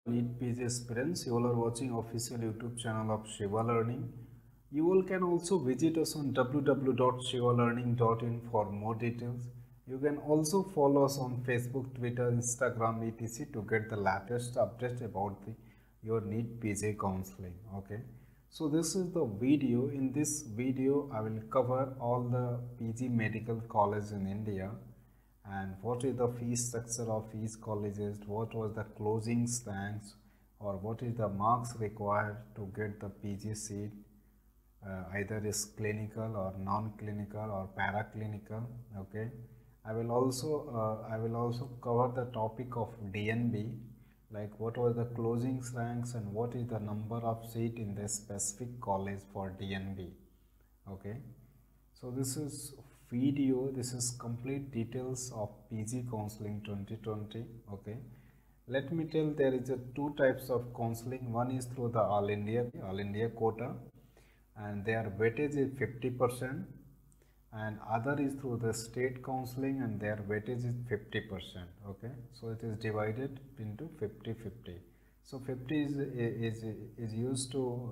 NEET PG aspirants, you all are watching official YouTube channel of Shiva Learning. You all can also visit us on www.shivalearning.in for more details. You can also follow us on Facebook, Twitter, Instagram, etc. to get the latest update about your NEET PG counseling. Okay. So this is the video. In this video, I will cover all the PG medical colleges in India and what is the fee structure of each colleges, what was the closing ranks, or what is the marks required to get the PG seat, either is clinical or non-clinical or paraclinical. Okay, I will also cover the topic of DNB, like what was the closing ranks and what is the number of seat in the specific college for DNB. Okay, so this is complete details of PG counseling 2020. Okay, let me tell, there is two types of counseling. One is through the all India quota, and their weightage is 50%, and other is through the state counseling and their weightage is 50%. Okay, so it is divided into 50-50. So 50 is used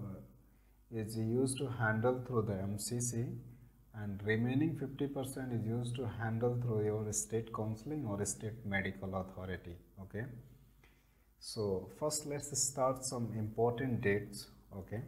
to handle through the MCC, and remaining 50% is used to handle through your state counseling or state medical authority. Okay, so first let's start some important dates. Okay,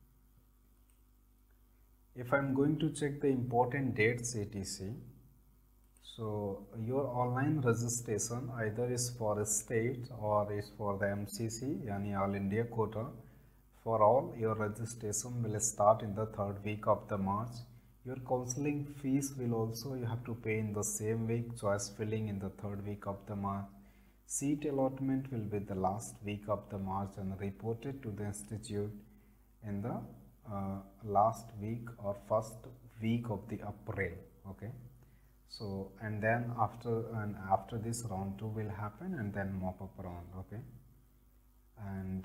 if I'm going to check the important dates etc, so your online registration either is for a state or is for the MCC, yani all India quota. For all, your registration will start in the third week of the March. Your counseling fees will also you have to pay in the same week, choice filling in the third week of the March. Seat allotment will be the last week of the March and reported to the institute in the last week or first week of the April. Okay, so and then after this round 2 will happen and then mop up round. Okay, and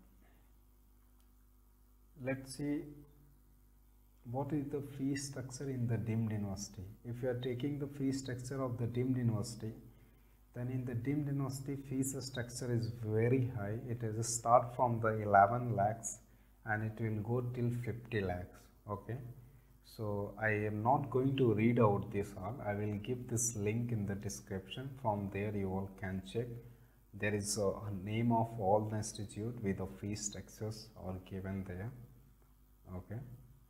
let's see what is the fee structure in the deemed university. If you are taking the fee structure of the deemed university, then in the deemed university fees structure is very high. It is start from the 11 lakhs and it will go till 50 lakhs. Okay, so I am not going to read out this all. I will give this link in the description. From there you all can check. There is a name of all the institute with the fee structures all given there. Okay,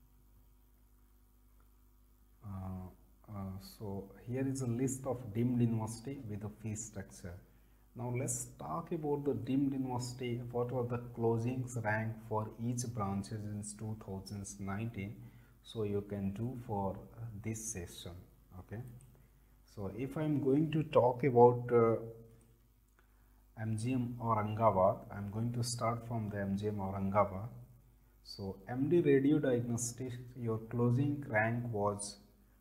so here is a list of deemed university with the fee structure. Now let's talk about the deemed university. What was the closing rank for each branches in 2019? So you can do for this session. Okay, so if I am going to talk about MGM Aurangabad, I am going to start from the MGM Aurangabad. So MD Radio Diagnostics, your closing rank was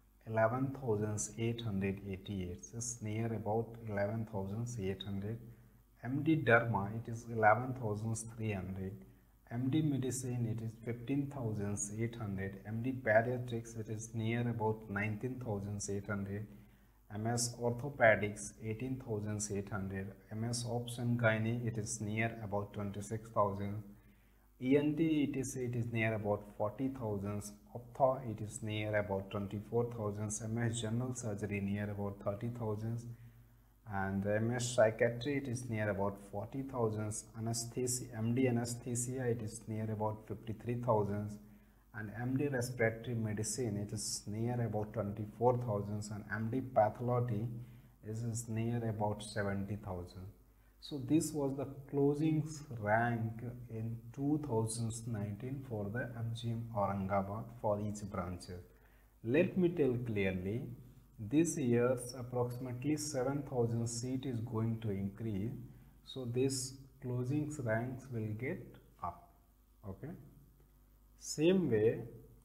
11,888, just near about 11,800. MD Dharma, it is 11,300. MD Medicine, it is 15,800. MD Pediatrics, it is near about 19,800. MS Orthopedics, 18,800. MS Ops and Gynae, it is near about 26,000. ENT it is near about 40,000, Optha it is near about 24,000, MS General Surgery near about 30,000, and MS Psychiatry it is near about 40,000, Anesthesia, MD Anesthesia it is near about 53,000, and MD Respiratory Medicine it is near about 24,000, and MD Pathology is near about 70,000. So this was the closing rank in 2019 for the MGM Aurangabad for each branch. Let me tell clearly, this year's approximately 7,000 seat is going to increase. So this closing ranks will get up. Okay. Same way,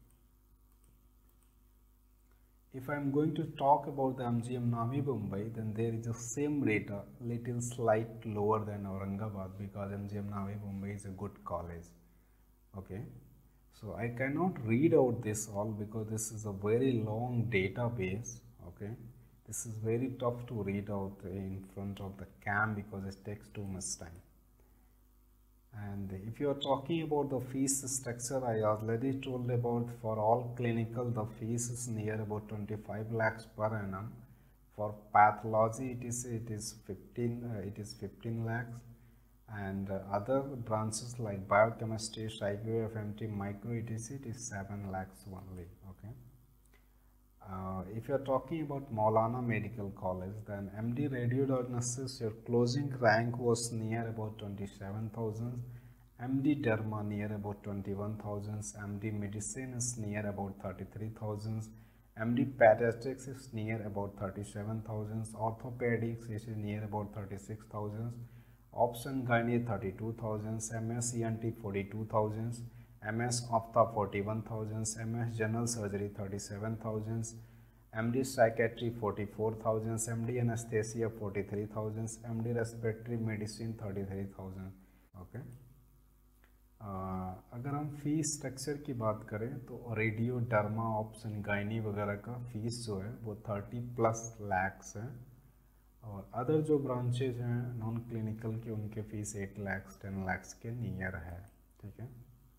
if I am going to talk about the MGM Navi Mumbai, then there is the same rate, a little slight lower than Aurangabad, because MGM Navi Mumbai is a good college. Okay, so I cannot read out this all because this is a very long database. Okay, this is very tough to read out in front of the cam because it takes too much time. if you are talking about the fees structure, I already told about for all clinical the fees is near about 25 lakhs per annum. For pathology it is 15 lakhs, and other branches like biochemistry, psycho, FMT, micro etc. it is 7 lakhs only. Okay. If you are talking about Maulana Medical College, then MD Radiodiagnosis, your closing rank was near about 27,000, MD Derma near about 21,000, MD Medicine is near about 33,000, MD Pediatrics is near about 37,000, Orthopedics is near about 36,000, Obs and Gynae 32,000, MS ENT 42,000, MS Ophtha 41,000, MS General Surgery 37,000, MD Psychiatry 44,000, MD Anesthesia 43,000, MD Respiratory Medicine 33,000. Okay, अगर हम fees structure की बात करें तो radio, derma, ops and gynae वगैरह का fees जो है वो 30+ lakhs है, और अदर जो ब्रांचेज हैं नॉन क्लिनिकल के उनके फीस 8 lakhs 10 lakhs के नियर है. ठीक है.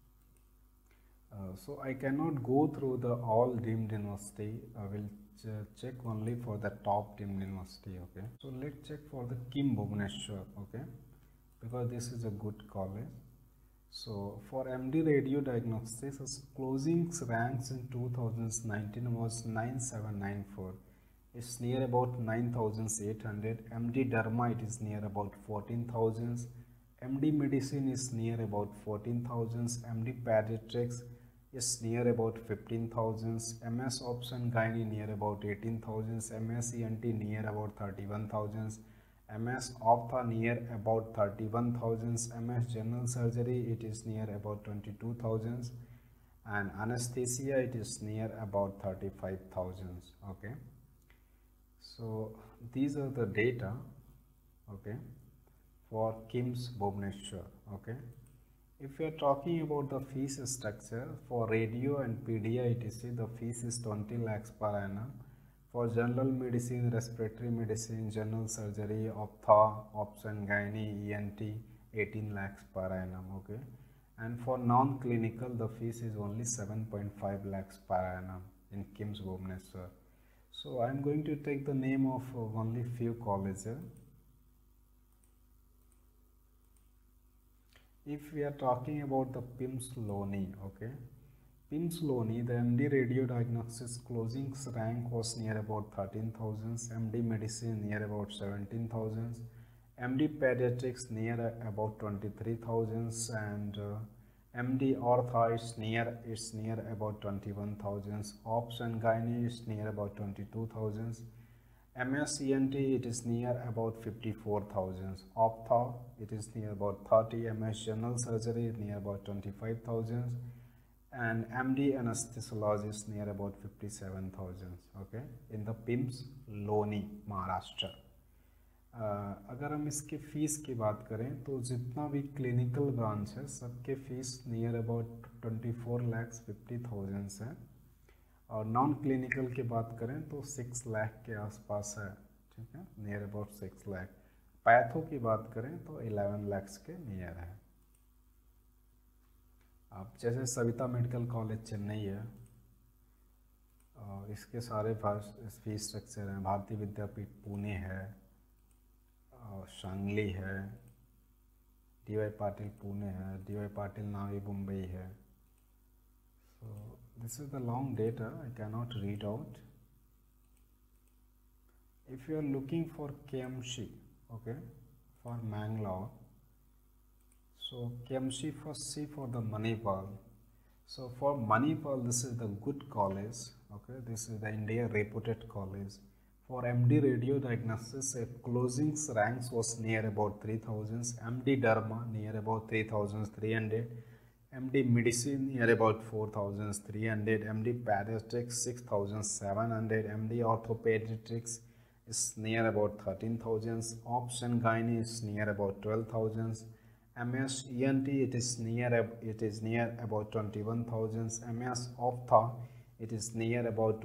So I cannot go through the all deemed university. I will check only for the top deemed university. Okay. So let's check for the KIM Bhubaneswar. Okay, because this is a good college. So for MD Radio Diagnostics, its closing ranks in 2019 was 9794. It's near about 9,800. MD Derma it is near about 14,000. MD Medicine is near about 14,000. MD Pediatrics is near about 15,000. MS Ops and Gynae near about 18,000. MS ENT near about 31,000. MS Ophtha near about 31,000. MS General Surgery it is near about 22,000. And Anesthesia it is near about 35,000. Okay. So these are the data. Okay, for KIMS Bhubaneswar. Okay. If you are talking about the fees structure for radio and PDI etc., the fees is 20 lakhs per annum. For general medicine, respiratory medicine, general surgery, ophtha, ops and gynae, ENT 18 lakhs per annum. Okay, and for non-clinical the fees is only 7.5 lakhs per annum in KIMS Bhubaneswar. So I am going to take the name of only few colleges. If we are talking about the PIMS Loni, okay, PIMS Loni, the MD Radio Diagnostics closing rank was near about 13,000, MD Medicine near about 17,000, MD Pediatrics near about 23,000, and MD Ortho is near about 21,000, Ops and Gynae is near about 22,000. MS ENT it is near about 54,000. Ophtha it is near about 30. MS General Surgery near about 25,000. And MD Anesthesiology is near about 57,000. Okay, in the PIMS Loni, Maharashtra. अगर हम इसके fees की बात करें तो जितना भी clinical branch है सबके फ़ीस नियर अबाउट 24,50,000 है, और नॉन क्लिनिकल की बात करें तो 6 लाख के आसपास है. ठीक है, नियर अबाउट 6 लाख. पैथो की बात करें तो 11 लाख के नियर है. अब जैसे सविता मेडिकल कॉलेज चेन्नई है, और इसके सारे फीस स्ट्रक्चर हैं. भारतीय विद्यापीठ पुणे है, और शांगली है, DY पाटिल पुणे है, DY पाटिल नावी मुंबई है. So this is the long data, I cannot read out. If you are looking for KMC, okay, for Mangalore, so KMC first see for the Manipal. So for Manipal, this is the good college. Okay, this is the India reputed college. For MD Radio Diagnosis, closing ranks was near about 3,000. MD Derma near about 3,300. MD Medicine near about 4,300. MD Pediatrics 6,700. MD Orthopedics is near about 13,000. Ops and Gynae is near about 12,000. MS ENT it is near about 21,000. MS Ophtha it is near about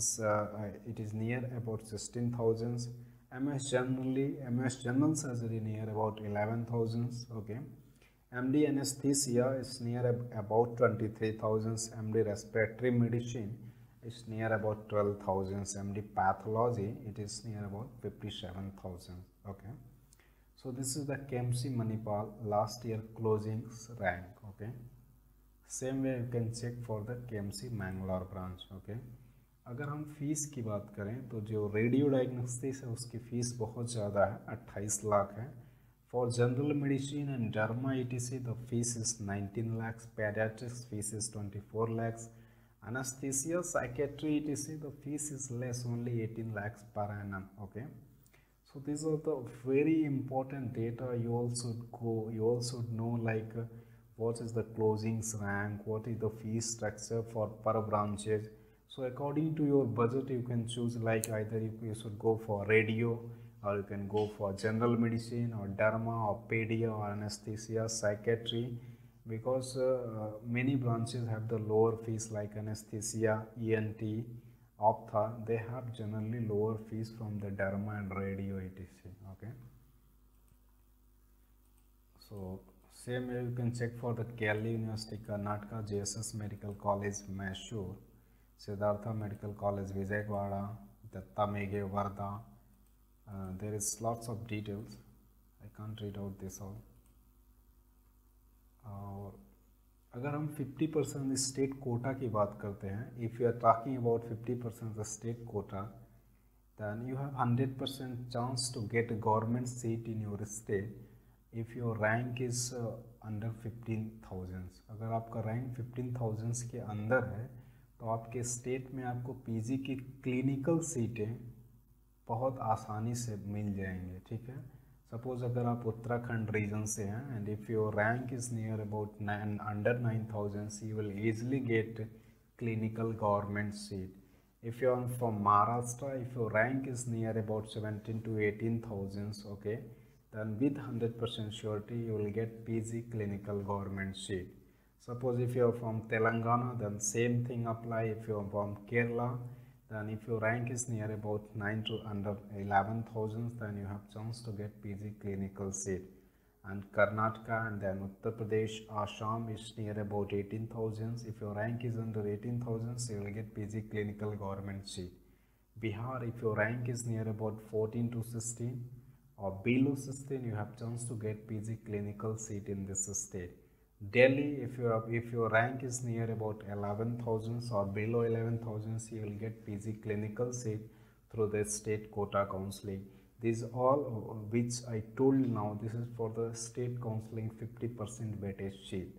16,000. MS General Surgery near about 11,000. Okay, MD anesthesia is near about 23,000. MD respiratory medicine is near about 12,000. MD pathology, it is near about 57,000. Okay. So this is the KMC Manipal last year closings rank. Okay. Same way you can check for the KMC Mangalore branch. Okay. अगर हम fees की बात करें तो जो radio diagnostics है उसकी fees बहुत ज़्यादा है, 28 लाख है. For general medicine and derma ETC the fees is 19 lakhs. Paediatrics fees is 24 lakhs. Anesthesia, psychiatry ETC the fees is less, only 18 lakhs per annum. Okay. So these are the very important data. You also know like what is the closings rank, what is the fee structure for per branches. So according to your budget you can choose, like either you should go for radio, or you can go for general medicine or derma or pedia or anesthesia, psychiatry, because many branches have the lower fees like anesthesia, ENT, ophtha, they have generally lower fees from the derma and radio etc. Okay. So same way you can check for the Kerala University, Karnataka, JSS Medical College, Mysore, Siddhartha Medical College, Vijayawada, Datta Meghe, Varda. There is lots of details. I can't read out this all. अगर हम 50% state Kota की बात करते हैं, if you are talking about 50% state quota, then you have 100% chance to get a government seat in your state if your rank is under 15,000. अगर आपका rank 15,000 के अंदर है तो आपके स्टेट में आपको पीजी की क्लिनिकल सीटें बहुत आसानी से मिल जाएंगे. ठीक है. सपोज अगर आप उत्तराखंड रीजन से हैं and if your rank is near about under 9,000 you will easily get clinical government seat. If you are from Maharashtra, if your rank is near about 17 to 18,000, okay, then with 100% surety you will get PG clinical government seat. Suppose if you are from Telangana, then same thing apply. If you are from Kerala, then if your rank is near about 9 to under 11,000, then you have chance to get PG clinical seat. And Karnataka and then Uttar Pradesh, Assam is near about 18,000. If your rank is under 18,000, you will get PG clinical government seat. Bihar, if your rank is near about 14 to 16 or below 16, you have chance to get PG clinical seat in this state. Delhi, if your rank is near about 11,000 or below 11,000, you will get PG clinical seat through the state quota counseling. These all which I told now, this is for the state counseling 50% weightage sheet.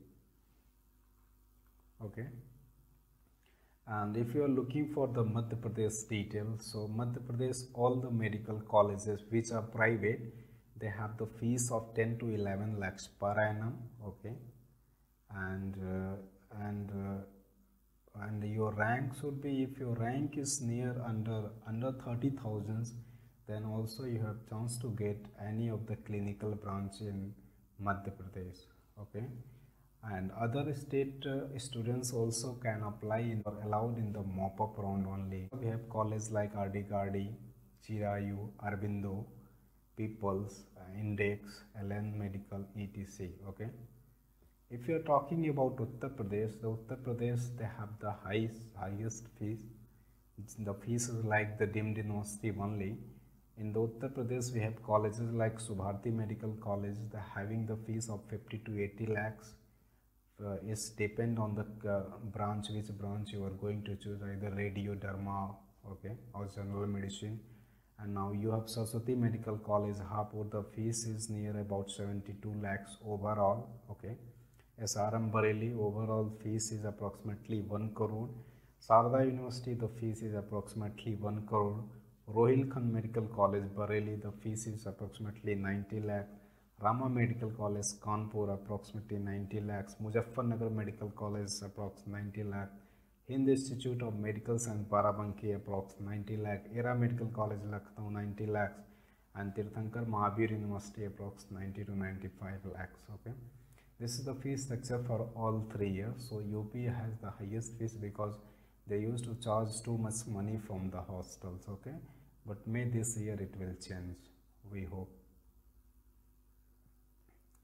Okay. And if you are looking for the Madhya Pradesh details, so Madhya Pradesh, all the medical colleges which are private, they have the fees of 10 to 11 lakhs per annum. Okay. And your rank should be, if your rank is near under 30,000, then also you have chance to get any of the clinical branch in Madhya Pradesh. Okay. And other state students also can apply or allowed in the mop-up round only. We have colleges like RD Gardi, Chirayu, Arbindo, Peoples, Index, LN Medical, etc. Okay. If you are talking about Uttar Pradesh, they have the highest fees. The fees is like the deemed university only. In the Uttar Pradesh, we have colleges like Subharti Medical College. They having the fees of 50 to 80 lakhs. Is depend on the branch, which branch you are going to choose, either radio, derma, okay, or general medicine. And now you have Saraswati Medical College, Hapur. The fees is near about 72 lakhs overall. Okay. SRM Bareilly, overall fees is approximately 1 crore. Sarda University, the fees is approximately 1 crore. Rohilkhand Medical College, Bareilly, the fees is approximately 90 lakh. Rama Medical College, Kanpur, approximately 90 lakhs. Muzaffarnagar Medical College, approximately 90 lakh. Hind Institute of Medical Science, Barabanki, approximately 90 lakh. Era Medical College, Lucknow, 90 lakhs. And Tirthankar Mahavir University, approximately 90 to 95 lakhs. Okay. This is the fee structure for all 3 years. So UP has the highest fees because they used to charge too much money from the hostels. Okay. But may this year it will change, we hope.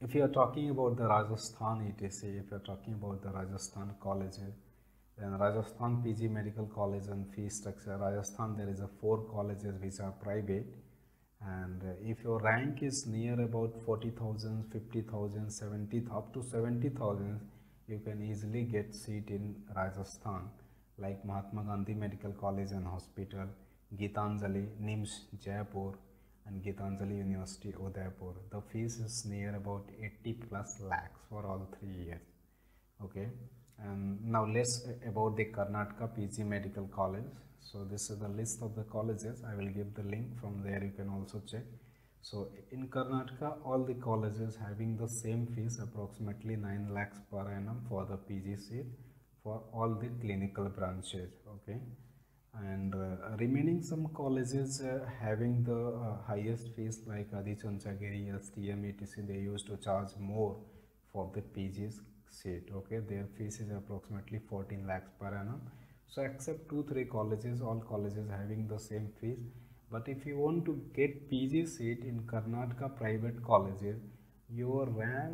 If you are talking about the Rajasthan ETC, if you are talking about the Rajasthan colleges, then Rajasthan PG Medical College and fee structure. Rajasthan, there is a 4 colleges which are private, and if your rank is near about 40,000, 50,000, 70, up to 70,000, you can easily get seat in Rajasthan, like Mahatma Gandhi Medical College and Hospital, Gitanjali, NIMS Jaipur, and Gitanjali University Udaipur. The fees is near about 80 plus lakhs for all 3 years. Okay, and now let's about the Karnataka PG Medical College. So this is the list of the colleges. I will give the link, from there you can also check. So in Karnataka, all the colleges having the same fees, approximately 9 lakhs per annum for the PG seat for all the clinical branches. Okay, and remaining some colleges having the highest fees, like Adi Chanchagiri, STM, etc. They used to charge more for the PG seat. Okay, their fees is approximately 14 lakhs per annum. So except 2-3 colleges, all colleges having the same fees. But if you want to get PG seat in Karnataka private colleges, your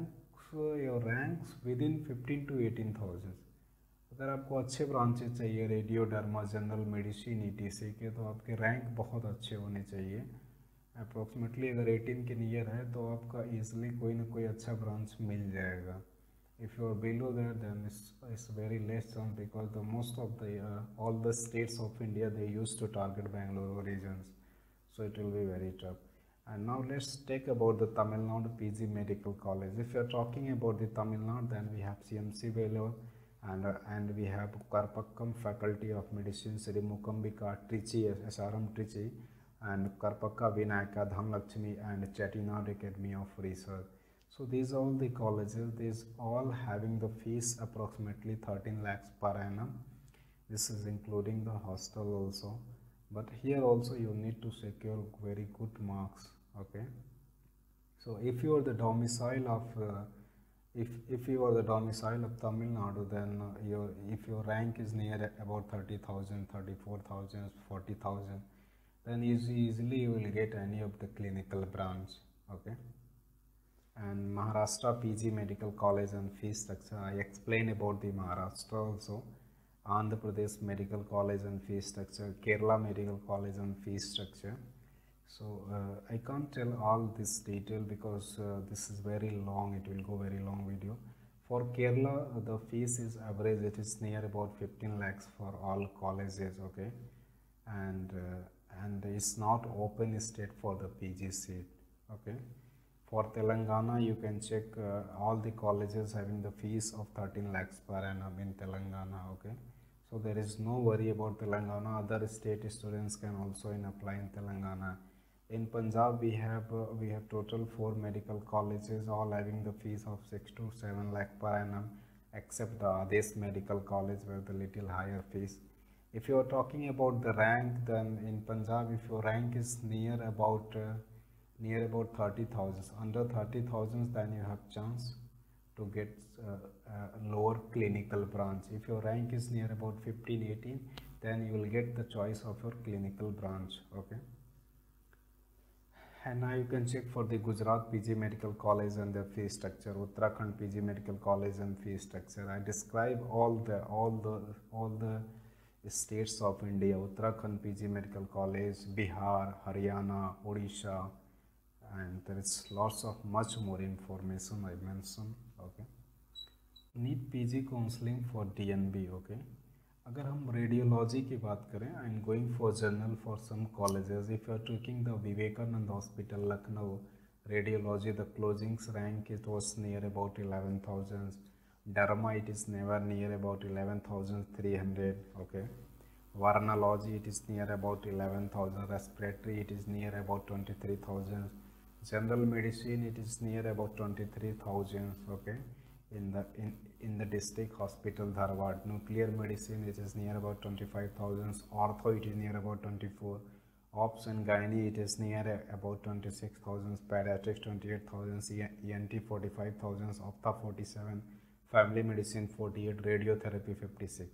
ranks within 15 to 18,000. अगर आपको अच्छे branches चाहिए, radio, derma, general medicine, ETC के, तो आपके rank बहुत अच्छे होने चाहिए। अप्रॉक्सीमेटली अगर 18 के नियर है तो आपका ईजिली कोई ना कोई अच्छा ब्रांच मिल जाएगा। If you are below that, then it's very less chance, because the most of the all the states of India, they used to target Bangalore regions, so it will be very tough. And now let's take about the Tamil Nadu PG Medical College. If you are talking about the Tamil Nadu, then we have CMC Vellore, and we have Karpakkam Faculty of Medicine, Sri Mukambika, Trichy, SRM Trichy, and Karpakka Vinayaka, Dhanlakshmi, and Chettinad Academy of Research. So these are all the colleges, these all having the fees approximately 13 lakhs per annum. This is including the hostel also, but here also you need to secure very good marks. Okay, so if you are the domicile of if you are the domicile of Tamil Nadu, then if your rank is near about 30,000, 34,000, 40,000, then easily you will get any of the clinical branch. Okay, and Maharashtra PG Medical College and fee structure, I explain about the Maharashtra also. Andhra Pradesh Medical College and fee structure, Kerala Medical College and fee structure. So I can't tell all this detail because this is very long, it will go very long video. For Kerala, the fees is average, it is near about 15 lakhs for all colleges. Okay, and it's not open state for the PG seat. Okay, for Telangana, you can check all the colleges having the fees of 13 lakhs per annum in Telangana. Okay, so there is no worry about Telangana. Other state students can also apply in Telangana. In Punjab, we have total 4 medical colleges, all having the fees of 6 to 7 lakh per annum, except the Adesh Medical College, where the little higher fees. If you are talking about the rank, then in Punjab, if your rank is near about 30,000, under 30,000, then you have chance to get lower clinical branch. If your rank is near about 15, 18, then you will get the choice of your clinical branch. Okay, and now you can check for the Gujarat PG Medical College and their fee structure, Uttarakhand PG Medical College and fee structure. I describe all the states of India: Uttarakhand PG Medical College, Bihar, Haryana, Odisha, and there is lots of much more information I mentioned. Okay, NEET PG counseling for DNB. Okay, अगर हम radiology की बात करें, I am going for general for some colleges. If you are taking the Vivekananda hospital Lucknow radiology, the closings rank it was near about 11,000. Derma, it is never near about 11,300. Okay, Varnology, it is near about 11,000. Respiratory, it is near about 23,000. General medicine, it is near about 23,000. Okay, in the district hospital Dharwad. Nuclear medicine, it is near about 25,000. Ortho, it is near about 24. Ops and Gynae, it is near about 26,000. Pediatrics 28,000. ENT 45,000. Ophtha 47. Family medicine 48. Radiotherapy 56.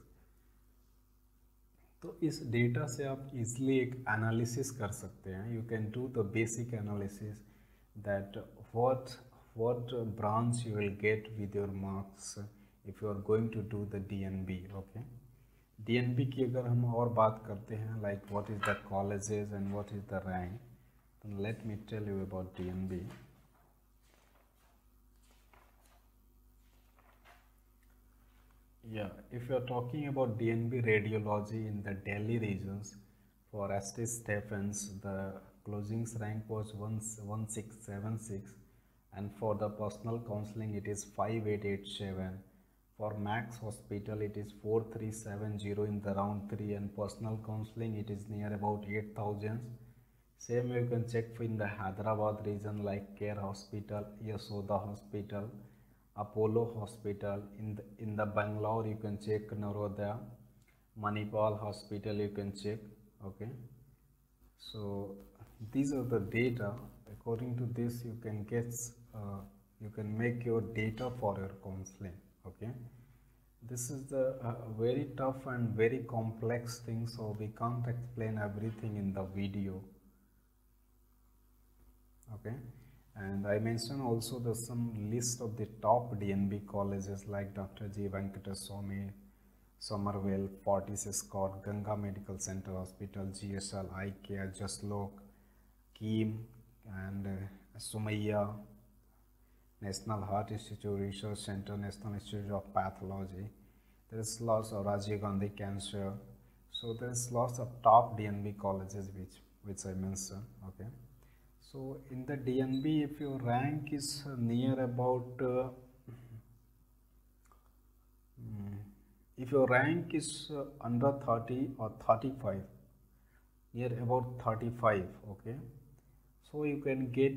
तो इस data से आप easily एक analysis कर सकते हैं. You can do the basic analysis that what branch you will get with your marks if you are going to do the DNB. Okay, DNB की अगर हम और बात करते हैं like what is the colleges and what is the rank, then let me tell you about DNB. Yeah, if you are talking about DNB radiology in the Delhi regions, for ST Stephens, the closings rank was 1676, and for the personal counseling it is 5887. For Max Hospital it is 4370 in the round 3, and personal counseling it is near about 8000. Same you can check for in the Hyderabad region like Care Hospital, Yasoda Hospital, Apollo Hospital. In the Bangalore you can check Narodaya, Manipal Hospital you can check. Okay, so these are the data. According to this you can get you can make your data for your counseling. Okay, this is the very tough and very complex thing, so we can't explain everything in the video. Okay, and I mentioned also the some list of the top DNB colleges like Dr. G. Venkataswamy, Somerville, Fortis Escort, Ganga Medical Center Hospital, GSL, Eye Care, Jaslok, Keem, and Sumaya, National Heart Institute Research Center, National Institute of Pathology. There is lots of Rajiv Gandhi Cancer. So there is lots of top DNB colleges which I mentioned. Okay. So in the DNB, if your rank is near about if your rank is under 30 or 35, near about 35, okay, so you can get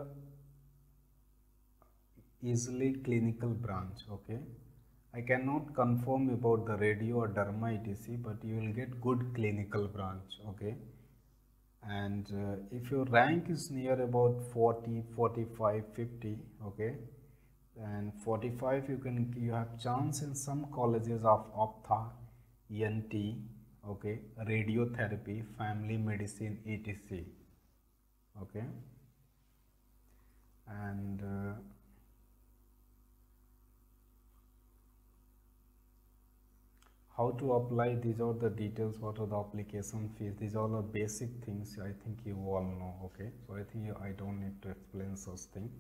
easily clinical branch. Okay, I cannot confirm about the radio or derma etc, but you will get good clinical branch. Okay, and if your rank is near about 40, 45, 50, okay, and 45 you have chance in some colleges of ophtha, ENT, okay, radiotherapy, family medicine, etc. Okay, and how to apply, these are the details, what are the application fees, these are the basic things I think you all know. Okay, so I think I don't need to explain such thing.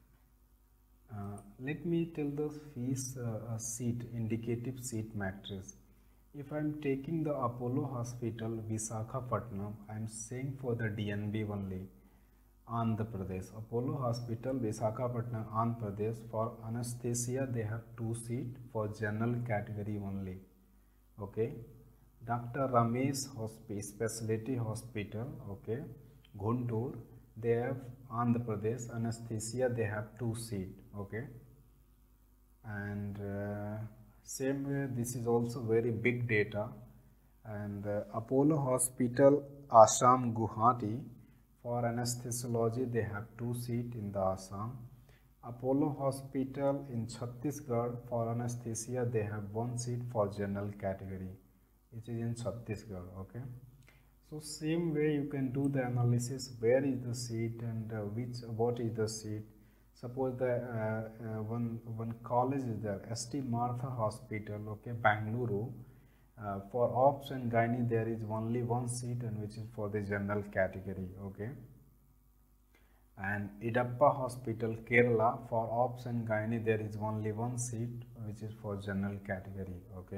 Let me tell the fees seat, indicative seat matrix. If I am taking the Apollo Hospital, Visakhapatnam, I am saying for the DNB only, Andhra Pradesh. Apollo Hospital, Visakhapatnam, Andhra Pradesh, for anesthesia they have 2 seats for general category only. Okay, Dr. Ramesh Specialty Hospital, okay, Guntur, they have Andhra Pradesh, anesthesia they have 2 seats. Okay, and same way this is also very big data. And Apollo Hospital, Assam, Guwahati, for anesthesiology they have 2 seats in the Assam. Apollo Hospital in Chhattisgarh, for anesthesia they have 1 seat for general category, which is in Chhattisgarh. Okay, so same way you can do the analysis, where is the seat and what is the seat. Suppose the one college is there, ST Martha Hospital, okay, Bangalore, for ops and gynae there is only 1 seat, and which is for the general category. Okay, and Idappa Hospital, Kerala, for ops and gynae there is only 1 seat, which is for general category. Okay,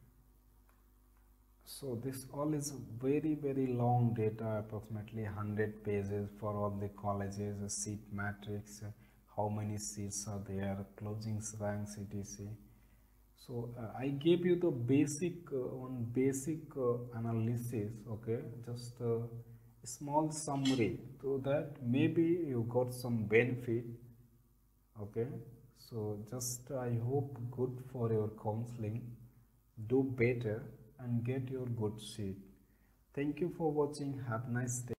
so this all is very long data, approximately 100 pages for all the colleges, a seat matrix, how many seats are there, closings ranks, etc. So I gave you the basic analysis. Okay, just a small summary, so that maybe you got some benefit. Okay, so just I hope good for your counseling. Do better and get your good seat. Thank you for watching. Have a nice day.